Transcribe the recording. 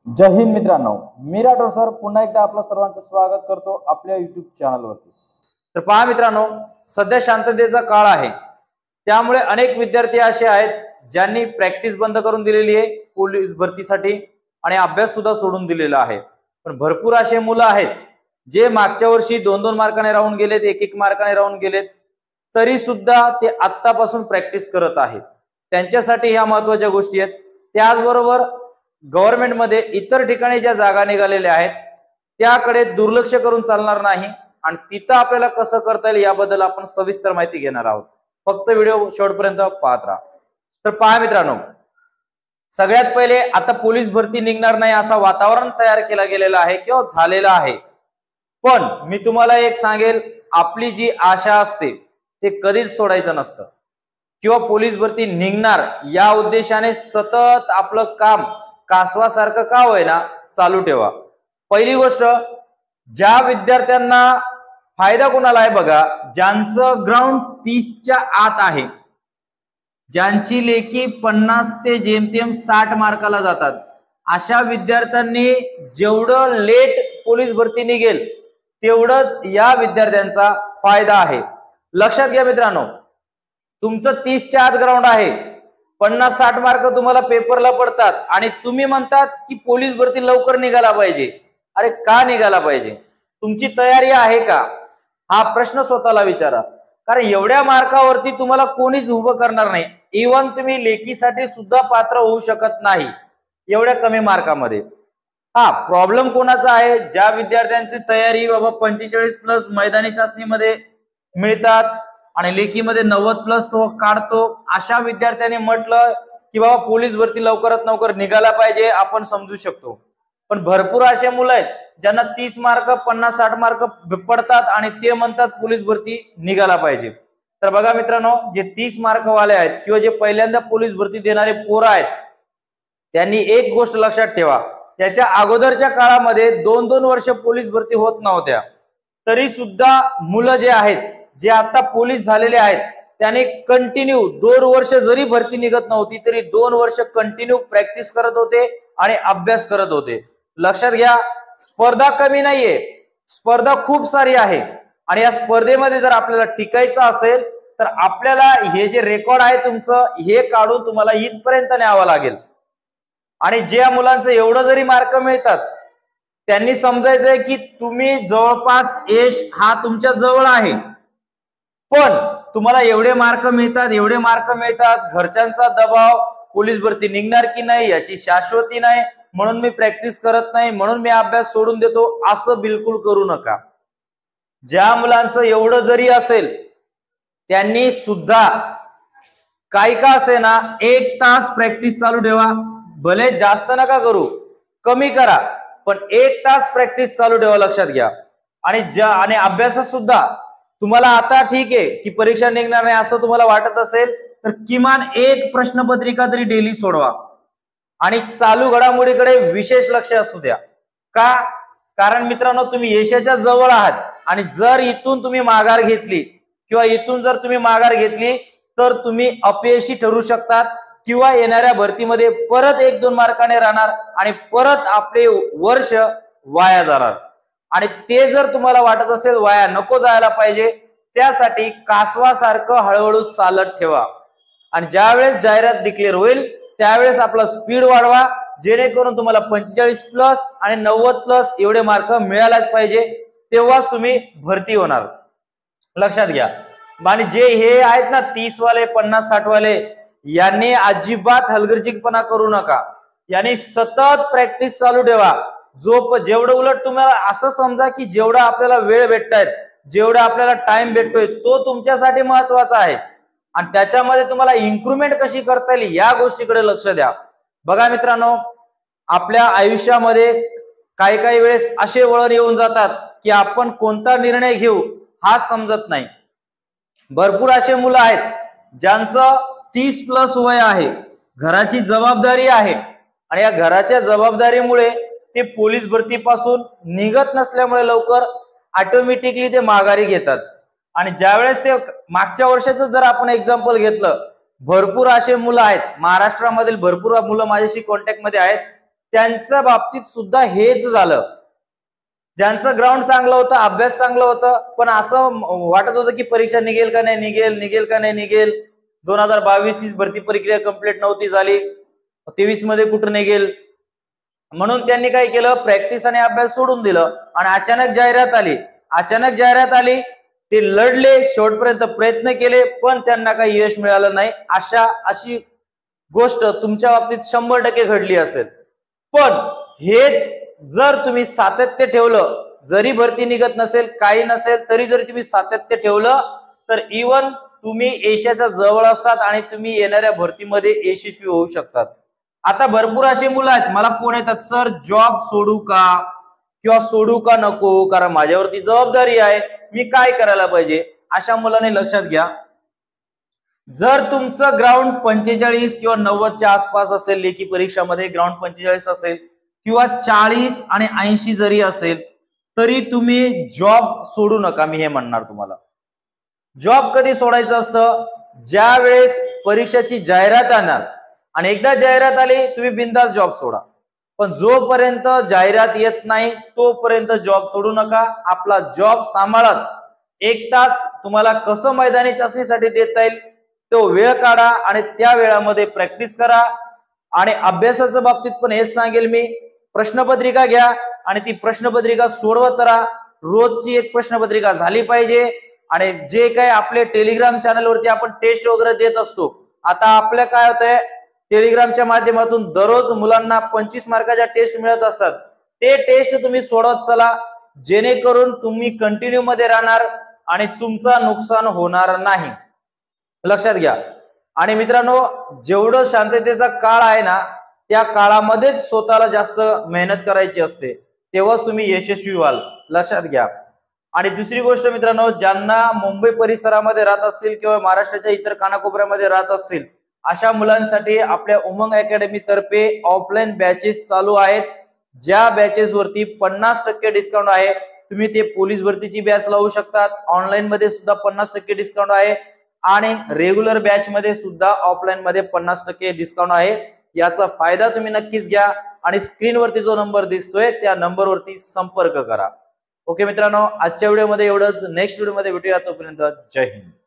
जय हिंद मित्रांनो, मी राठोड सर पुन्हा एकदा आपलं सर्वांचं स्वागत करतो आपल्या YouTube चॅनलवरती। तर पहा मित्रांनो, सध्या शांततेचा काळ आहे, त्यामुळे अनेक विद्यार्थी असे आहेत ज्यांनी प्रॅक्टिस बंद करून दिलेली आहे पोलीस भरतीसाठी आणि अभ्यास सुद्धा सोडून दिलेला आहे। पण भरपूर असे मुलं आहेत जे मागच्या वर्षी 2-2 मार्काने राहून गेलेत, 1-1 मार्काने राहून गेलेत, तरी सुद्धा ते आत्तापासून प्रॅक्टिस करत आहेत। त्यांच्यासाठी ह्या महत्त्वाच्या गोष्टी आहेत। त्याचबरोबर गव्हर्नमेंट मध्ये इतर ठिकाणी ज्या जागा निघालेल्या आहेत त्याकडे दुर्लक्ष करून चालणार नाही आणि तिथं आपल्याला कसं करता येईल याबद्दल आपण सविस्तर माहिती घेणार आहोत। फक्त व्हिडिओ शेवटपर्यंत पाहत राहा। तर पहा मित्रांनो, सगळ्यात पहिले आता पोलीस भरती निघणार नाही असं वातावरण तयार केला गेलेला आहे किंवा झालेला आहे। पण मी तुम्हाला एक सांगेल, आपली जी आशा असते ते कधीच सोडायचं नसतं किंवा पोलीस भरती निघणार या उद्देशाने सतत आपलं काम कासवासारखं का होईना चालू ठेवा। पहिली गोष्ट, ज्या विद्यार्थ्यांना फायदा कोणाला आहे बघा, ज्यांचं ग्राउंड 30च्या आत आहे, ज्यांची लेखी 50 ते जेमतेम 60 मार्काला जातात, अशा विद्यार्थ्यांनी जेवढं लेट पोलीस भरती निघेल तेवढंच या विद्यार्थ्यांचा फायदा आहे। लक्षात घ्या मित्रांनो, तुमचं 30च्या आत ग्राउंड आहे, 50-60 मार्क तुम्हाला पेपरला पडतात आणि तुम्ही म्हणतात की पोलीस भरती लवकर निघाला पाहिजे। अरे का निघाला पाहिजे? तुमची तयारी आहे का? हा प्रश्न स्वतःला विचारा। कारण एवढ्या मार्कावरती तुम्हाला कोणीच उभं करणार नाही। इव्हन तुम्ही लेखीसाठी सुद्धा पात्र होऊ शकत नाही एवढ्या कमी मार्कामध्ये। हा प्रॉब्लेम कोणाचा आहे? ज्या विद्यार्थ्यांची तयारी बाबा 45+ मैदानी चाचणीमध्ये मिळतात आणि लेखीमध्ये 90+ तो काढतो, अशा विद्यार्थ्यांनी म्हटलं की बाबा पोलीस भरती लवकरात लवकर निघाला पाहिजे, आपण समजू शकतो। पण भरपूर असे मुलं आहेत ज्यांना 30 मार्क 50-60 मार्क पडतात आणि ते म्हणतात पोलीस भरती निघाला पाहिजे। तर बघा मित्रांनो, जे 30 मार्क वाले आहेत किंवा जे पहिल्यांदा पोलीस भरती देणारे पोरं आहेत, त्यांनी एक गोष्ट लक्षात ठेवा, त्याच्या अगोदरच्या काळामध्ये 2-2 वर्ष पोलीस भरती होत नव्हत्या, तरी सुद्धा मुलं जे आहेत जे आता पोलीस झालेले आहेत त्याने कंटिन्यू 2 वर्ष जरी भरती निघत नव्हती तरी 2 वर्ष कंटिन्यू प्रॅक्टिस करत होते आणि अभ्यास करत होते। लक्षात घ्या, स्पर्धा कमी नाहीये, स्पर्धा खूप सारी आहे आणि या स्पर्धेमध्ये जर आपल्याला टिकायचं असेल तर आपल्याला हे जे रेकॉर्ड आहे तुमचं हे काढून तुम्हाला इथपर्यंत न्यावं लागेल। आणि ज्या मुलांचं एवढं जरी मार्क मिळतात त्यांनी समजायचंय की तुम्ही जवळपास यश हा तुमच्या जवळ आहे, पण तुम्हाला एवढे मार्क मिळतात, घरच्यांचा दबाव, पोलीस भरती निघणार की नाही याची शाश्वती नाही, म्हणून मी प्रॅक्टिस करत नाही, म्हणून मी अभ्यास सोडून देतो, असं बिलकुल करू नका। ज्या मुलांचं एवढं जरी असेल त्यांनी सुद्धा काही का असेना 1 तास प्रॅक्टिस चालू ठेवा। भले जास्त नका करू, कमी करा, पण 1 तास प्रॅक्टिस चालू ठेवा। लक्षात घ्या। आणि अभ्यासात सुद्धा तुम्हाला आता ठीक आहे की परीक्षा निघणार नाही असं तुम्हाला वाटत असेल तर किमान एक प्रश्नपत्रिका तरी डेली सोडवा आणि चालू घडामोडीकडे विशेष लक्ष असू द्या। का? कारण मित्रांनो, तुम्ही यशाच्या जवळ आहात आणि जर इथून तुम्ही माघार घेतली किंवा इथून जर तुम्ही माघार घेतली तर तुम्ही अपयशी ठरू शकतात किंवा येणाऱ्या भरतीमध्ये परत 1-2 मार्काने राहणार आणि परत आपले वर्ष वाया जाणार। आणि ते जर तुम्हाला वाटत असेल वाया नको जायला पाहिजे, त्यासाठी कासवासारखं हळूहळू चालत ठेवा आणि ज्यावेळेस जाहिरात डिक्लेअर होईल त्यावेळेस आपला स्पीड वाढवा, जेणेकरून तुम्हाला 45+ आणि 90+ एवढे मार्क मिळायलाच पाहिजे, तेव्हाच तुम्ही भरती होणार। लक्षात घ्या। आणि जे हे आहेत ना 30 वाले 50-60 वाले, यांनी अजिबात हलगर्जीपणा करू नका, यांनी सतत प्रॅक्टिस चालू ठेवा। जेवढं उलट तुम्हाला असं समजा की जेवढा आपल्याला वेळ भेटतायत, जेवढा आपल्याला टाइम भेटतोय तो तुमच्यासाठी महत्वाचा आहे आणि त्याच्यामध्ये तुम्हाला इम्प्रूव्हमेंट कशी करता येईल या गोष्टीकडे लक्ष द्या। बघा मित्रांनो, आपल्या आयुष्यामध्ये काही वेळेस असे वळण येऊन जातात की आपण कोणता निर्णय घेऊ हा समजत नाही। भरपूर असे मुलं आहेत ज्यांचं 30+ वय आहे, घराची जबाबदारी आहे आणि या घराच्या जबाबदारीमुळे ते पोलीस भरतीपासून निघत नसल्यामुळे लवकर ऑटोमॅटिकली ते माघारी घेतात। आणि ज्यावेळेस ते मागच्या वर्षाचं जर आपण एक्झाम्पल घेतलं, भरपूर असे मुलं आहेत महाराष्ट्रामधील, भरपूर मुलं माझ्याशी कॉन्टॅक्ट मध्ये आहेत त्यांच्या बाबतीत सुद्धा हेच झालं. ज्यांचं ग्राउंड चांगलं होतं, अभ्यास चांगलं होतं, पण असं वाटत होतं की परीक्षा निघेल का नाही निघेल का नाही निघेल. 2022 ही भरती प्रक्रिया कंप्लीट नव्हती झाली, 23 मध्ये कुठं निघेल, म्हणून त्यांनी काय केलं, प्रॅक्टिस आणि अभ्यास सोडून दिलं. आणि अचानक जाहिरात आली, ते लढले, शेवटपर्यंत प्रयत्न केले, पण त्यांना काही यश मिळालं नाही. अशी गोष्ट तुमच्या बाबतीत 100% घडली असेल. पण हेच जर तुम्ही सातत्य ठेवलं, जरी भरती निघत नसेल, काही नसेल, तरी जर तुम्ही सातत्य ठेवलं, तर इवन तुम्ही यशाच्या जवळ असतात आणि तुम्ही येणाऱ्या भरतीमध्ये यशस्वी होऊ शकतात. आता भरपूर अशी मुलं आहेत, मला फोन येतात, सर जॉब सोडू का किंवा सोडू का नको, कारण माझ्यावरती जबाबदारी आहे, मी काय करायला पाहिजे. अशा मुलांनी लक्षात घ्या, जर तुमचं ग्राउंड 45 किंवा 90च्या आसपास असेल, लेखी परीक्षामध्ये ग्राउंड 45 असेल किंवा 40 आणि 80 जरी असेल, तरी तुम्ही जॉब सोडू नका. मी हे म्हणणार तुम्हाला, जॉब कधी सोडायचं असतं, ज्या वेळेस परीक्षेची जाहिरात येणार आणि एकदा जाहिरात आली तुम्ही बिनधास्त जॉब सोडा. पण जोपर्यंत जाहिरात येत नाही तोपर्यंत जॉब सोडू नका. आपला जॉब सांभाळत 1 तास तुम्हाला कसं मैदानी चाचणीसाठी देता येईल तो वेळ काढा आणि त्या वेळामध्ये प्रॅक्टिस करा. आणि अभ्यासाच्या बाबतीत पण हेच सांगेल मी, प्रश्नपत्रिका घ्या आणि ती प्रश्नपत्रिका सोडवत राहा. रोजची एक प्रश्नपत्रिका झाली पाहिजे. आणि जे काही आपले टेलिग्राम चॅनलवरती आपण टेस्ट वगैरे देत असतो, आता आपल्या काय होतंय, टेलिग्रामच्या माध्यमातून दररोज मुलांना 25 मार्काच्या टेस्ट मिळत असतात. ते टेस्ट तुम्ही सोडवत चला, जेणेकरून तुम्ही कंटिन्यू मध्ये राहणार आणि तुमचं नुकसान होणार नाही. लक्षात घ्या. आणि मित्रांनो, जेवढं शांततेचा काळ आहे ना, त्या काळामध्येच स्वतःला जास्त मेहनत करायची असते, तेव्हाच तुम्ही यशस्वी व्हाल. लक्षात घ्या. आणि दुसरी गोष्ट मित्रांनो, ज्यांना मुंबई परिसरामध्ये राहत असतील किंवा महाराष्ट्राच्या इतर कानाकोपऱ्यामध्ये राहत असतील, अशा मुलांसाठी आपल्या उमंग अकॅडमी तर्फे ऑफलाईन बॅचेस चालू आहेत. ज्या बॅचेस वरती 50% डिस्काउंट आहे. तुम्ही ते पोलीस भरतीची बॅच लावू शकतात, ऑनलाईन मध्ये सुद्धा 50% डिस्काउंट आहे आणि रेग्युलर बॅच मध्ये सुद्धा ऑफलाईन मध्ये 50% डिस्काउंट आहे. याचा फायदा तुम्ही नक्कीच घ्या आणि स्क्रीनवरती जो नंबर दिसतोय त्या नंबरवरती संपर्क करा. ओके मित्रांनो, आजच्या व्हिडिओमध्ये एवढंच. नेक्स्ट व्हिडिओमध्ये भेटूया, तोपर्यंत जय हिंद.